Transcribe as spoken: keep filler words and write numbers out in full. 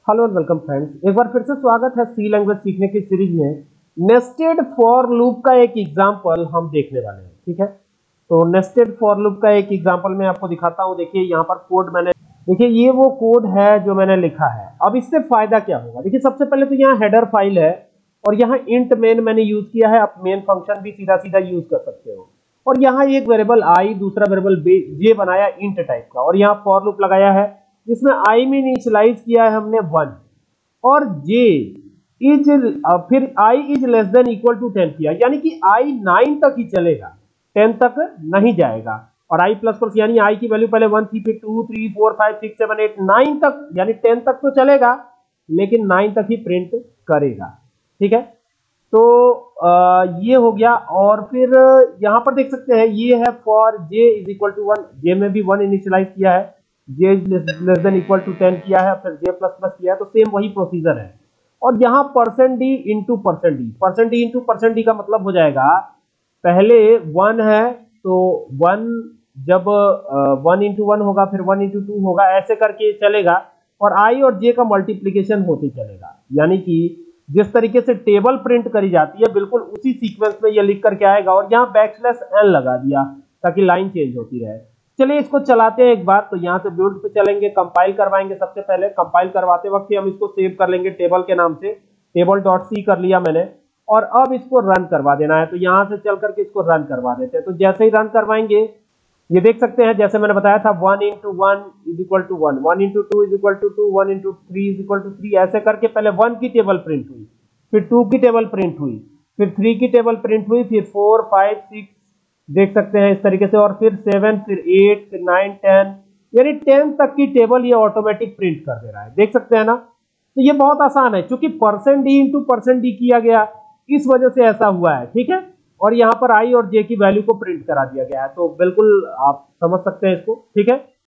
Hello and welcome friends, एक बार फिर से स्वागत है सी लैंग्वेज सीखने की सीरीज में। नेस्टेड फॉर लूप का एक एग्जांपल हम देखने वाले हैं। ठीक है, तो नेस्टेड फॉर लूप का एक एग्जांपल मैं आपको दिखाता हूं। देखिए यहाँ पर कोड मैंने, देखिए ये वो कोड है जो मैंने लिखा है। अब इससे फायदा क्या होगा? देखिए सबसे पहले तो यहाँ हेडर फाइल है और यहाँ इंट मेन मैंने यूज किया है। आप मेन फंक्शन भी सीधा सीधा यूज कर सकते हो। और यहाँ एक वेरिएबल आई, दूसरा वेरिएबल जे बनाया इंट टाइप का, और यहाँ फॉर लूप लगाया है जिसमें आई में इनिशियलाइज किया है हमने वन, और j इज फिर i is less than equal to ten किया, यानी कि i नाइन तक ही चलेगा, टेन तक नहीं जाएगा। और i प्लस प्लस यानी i की वैल्यू पहले वन थी, फिर two, three, four, five, six, seven, eight, nine तक, यानी टेन तक तो चलेगा लेकिन नाइन तक ही प्रिंट करेगा। ठीक है, तो आ, ये हो गया। और फिर यहां पर देख सकते हैं ये है for j is equal to one, j में भी वन इनिशियलाइज किया है, j less than equal to ten किया है, फिर j प्लस प्लस किया है, तो सेम वही प्रोसीजर है। और यहाँ percent D into percent D, percent D into percent D का मतलब हो जाएगा पहले वन है तो वन, जब वन इंटू वन होगा फिर वन इंटू टू होगा, ऐसे करके चलेगा। और आई और जे का मल्टीप्लीकेशन होते चलेगा, यानी कि जिस तरीके से टेबल प्रिंट करी जाती है बिल्कुल उसी सीक्वेंस में ये लिख करके आएगा। और यहाँ बैकस्लैश एन लगा दिया ताकि लाइन चेंज होती रहे। चलिए इसको चलाते हैं एक बार। तो यहाँ से बिल्ड पे चलेंगे, कंपाइल करवाएंगे। सबसे पहले कंपाइल करवाते वक्त ही हम इसको सेव कर लेंगे टेबल के नाम से, टेबल डॉट सी कर लिया मैंने। और अब इसको रन करवा देना है, तो यहाँ से चल करके इसको रन करवा देते हैं। तो जैसे ही रन करवाएंगे ये देख सकते हैं, जैसे मैंने बताया था one into one is equal to one, one into two is equal to two, one into three is equal to three, ऐसे करके पहले वन की टेबल प्रिंट हुई, फिर टू की टेबल प्रिंट हुई, फिर थ्री की टेबल प्रिंट हुई, फिर फोर, फाइव, सिक्स, देख सकते हैं इस तरीके से, और फिर सेवन, फिर एट, फिर नाइन, टेन, यानी टेन तक की टेबल ये ऑटोमेटिक प्रिंट कर दे रहा है। देख सकते हैं ना, तो ये बहुत आसान है क्योंकि percent D into percent D किया गया, इस वजह से ऐसा हुआ है। ठीक है, और यहाँ पर आई और जे की वैल्यू को प्रिंट करा दिया गया है, तो बिल्कुल आप समझ सकते हैं इसको। ठीक है।